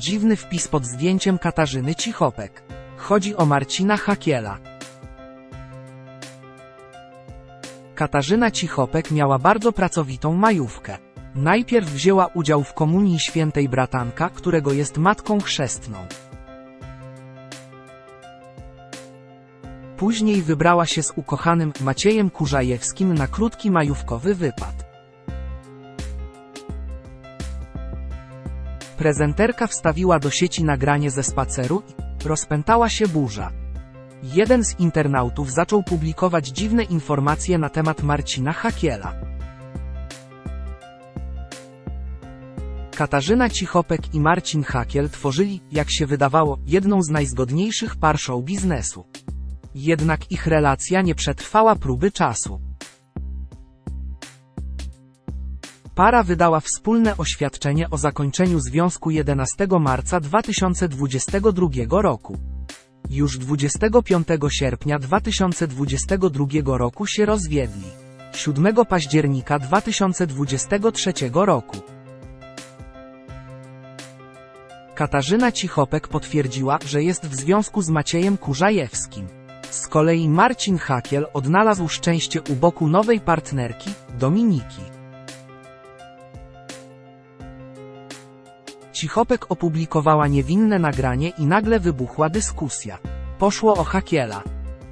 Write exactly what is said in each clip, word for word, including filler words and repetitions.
Dziwny wpis pod zdjęciem Katarzyny Cichopek. Chodzi o Marcina Hakiela. Katarzyna Cichopek miała bardzo pracowitą majówkę. Najpierw wzięła udział w komunii świętej bratanka, którego jest matką chrzestną. Później wybrała się z ukochanym Maciejem Kurzajewskim na krótki majówkowy wypad. Prezenterka wstawiła do sieci nagranie ze spaceru i rozpętała się burza. Jeden z internautów zaczął publikować dziwne informacje na temat Marcina Hakiela. Katarzyna Cichopek i Marcin Hakiel tworzyli, jak się wydawało, jedną z najzgodniejszych par show biznesu. Jednak ich relacja nie przetrwała próby czasu. Para wydała wspólne oświadczenie o zakończeniu związku jedenastego marca dwa tysiące dwudziestego drugiego roku. Już dwudziestego piątego sierpnia dwa tysiące dwudziestego drugiego roku się rozwiedli. siódmego października dwa tysiące dwudziestego trzeciego roku. Katarzyna Cichopek potwierdziła, że jest w związku z Maciejem Kurzajewskim. Z kolei Marcin Hakiel odnalazł szczęście u boku nowej partnerki, Dominiki. Cichopek opublikowała niewinne nagranie i nagle wybuchła dyskusja. Poszło o Hakiela.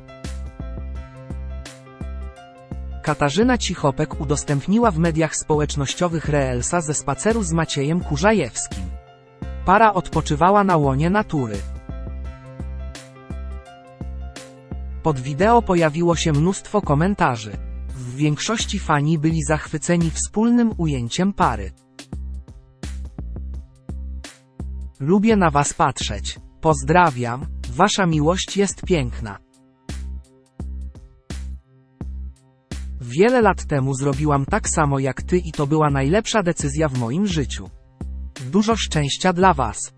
Katarzyna Cichopek udostępniła w mediach społecznościowych reelsa ze spaceru z Maciejem Kurzajewskim. Para odpoczywała na łonie natury. Pod wideo pojawiło się mnóstwo komentarzy. W większości fani byli zachwyceni wspólnym ujęciem pary. Lubię na was patrzeć. Pozdrawiam, wasza miłość jest piękna. Wiele lat temu zrobiłam tak samo jak ty i to była najlepsza decyzja w moim życiu. Dużo szczęścia dla was.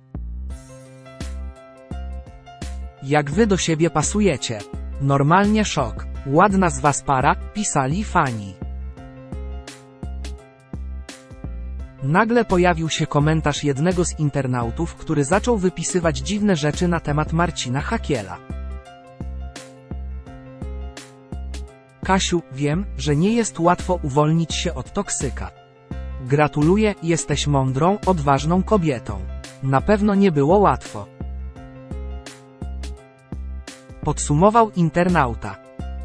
Jak wy do siebie pasujecie. Normalnie szok. Ładna z was para, pisali fani. Nagle pojawił się komentarz jednego z internautów, który zaczął wypisywać dziwne rzeczy na temat Marcina Hakiela. Kasiu, wiem, że nie jest łatwo uwolnić się od toksyka. Gratuluję, jesteś mądrą, odważną kobietą. Na pewno nie było łatwo. Podsumował internauta.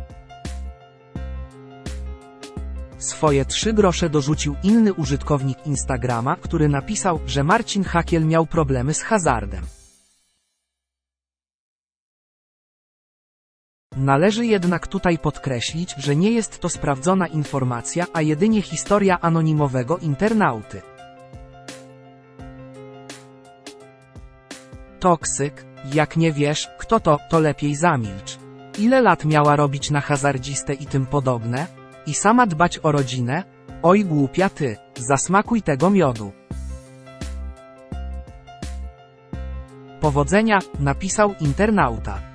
Swoje trzy grosze dorzucił inny użytkownik Instagrama, który napisał, że Marcin Hakiel miał problemy z hazardem. Należy jednak tutaj podkreślić, że nie jest to sprawdzona informacja, a jedynie historia anonimowego internauty. Toksyk, jak nie wiesz, kto to, to lepiej zamilcz. Ile lat miała robić na hazardzistę i tym podobne? I sama dbać o rodzinę? Oj głupia ty, zasmakuj tego miodu. Powodzenia, napisał internauta.